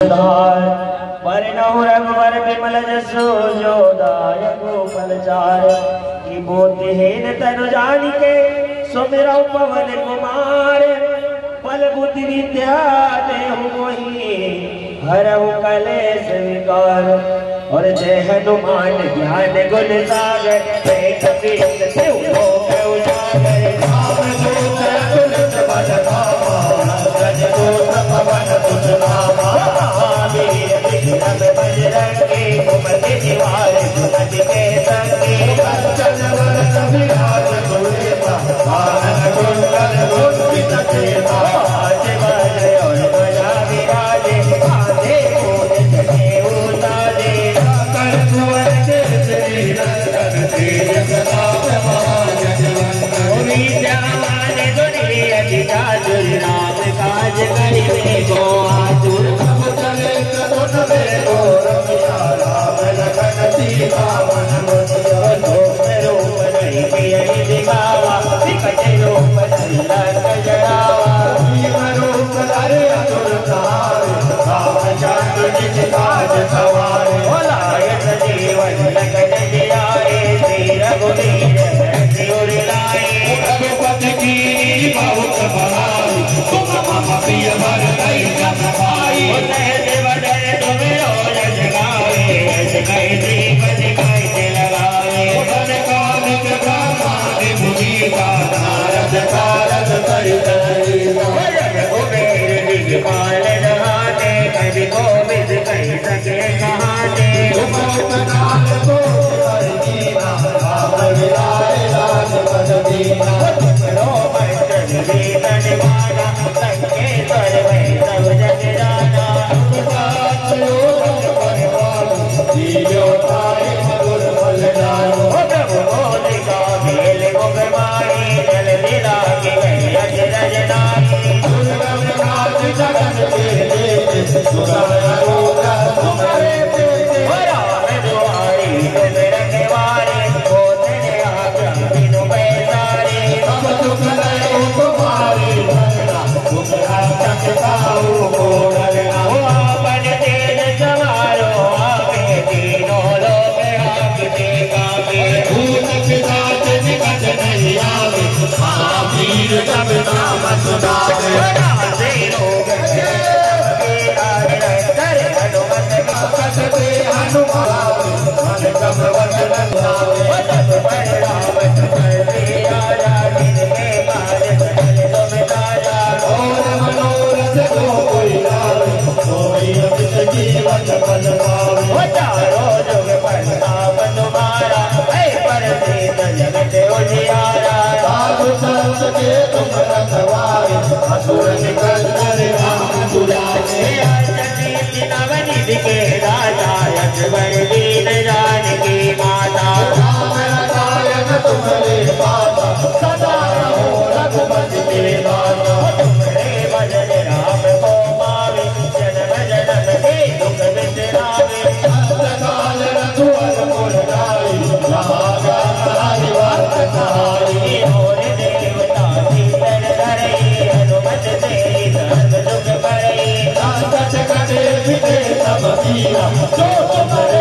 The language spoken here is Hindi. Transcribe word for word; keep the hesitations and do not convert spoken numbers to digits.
परिणव रघुवर विमल जसो जोदायक फलचार की मोतिहीन तनु जानिके सुमिरौ पवन कुमार पल बुद्धि विद्या देहु मोहि हरहु कलेश विकार और जय हनुमान ज्ञान गुण सागर जय कपीस तिहु लोक उजागर रामदूत तुलस बल धामा रजदूत पवन सुत नामा वीर विक्रम बजरंगी कुमति निवार सुमति के संगी कंचन वरन विराज सुवेता कानन कुंडल कुंचित केता आज बज और बजा विराजे आधे कोट चले उतारे कर कुंवर के श्री नंदन तेज प्रताप महाजगवंदन विद्यावान गुणी अति चातुर नाम काज करिबे को आतुर सब चले करुण बेलो रमिया राम लखन सीता मन मोहिया रूप रूप नहीं पियहि दिखावा विकट रूप धरि लंक जरावा भीम रूप धरि असुर सहारे रामचंद्र निज काज सवारे लायक जीवन लखन जियाए श्री रघुवीर हरषि लाए रघुपति कीनी बहुत बड़ाई तुम मम प्रिय भरतहि जन भाई सहज बदन तुम और जगाए ऐसे कैसे पति कैसे लगाए मन कालिक ब्रह्मादि मुनीसा नारद कारद सहित कुबेर दिगपाल नहाते कवि कोविद कहि सके कहाते तुम उपकार को हरि दीना राम विलाय राजपद दीना तुमरो मंडल वेदन वाला संकेश्वर वै सब जग जाना तुमसात योगन परवान दियो तारे मधुर फल जानो प्रभु मोदिका खेल मुख मारी जल लीला के गई अजरज नारी दुर्गम नाथ जगन के देव सुगम रूप तुम्हारे पेटे राम दुआरी तुम रखवारे होते आज्ञा बिनु पैसारे सब दुख लयो तुम्हारी भजना तुम्हारा चमकाऊ को डरना हो आपन तेज सवारो आगे तीनों लोक हाकते काके भूत पिशाच निकट नहीं आवे महावीर जब नाम सुनावे नासे रोग कसते हनुमान मन कम वचन ध्यावे वचन पर राम चले आजा जिनके काज सकल तुम ताजा और मनोरथ को कोई लावे सोई अमित जीवन फल पावे चारों जुग प्रताप तुम्हारा है परसिद्ध जगत उजियारा साधु संत के तुम रखवारे असुर निकंदन राम दुलारे नवनिधि के राजा अकबर दीन जानकी माता राम रसायन तुम्हारे पाता सदा रहो रघुपति के दाता तुम्हारे भजन राम को पावे जन्म जन्म के दुख बिसरावे अंतकाल रघुवर पुर जाई राजा हरि भक्त सहाई और देवता शीतल धरई हनुमत तेरी सर्व दुख भरई संकट कटे विदे सब पीरा जो तुम्हारे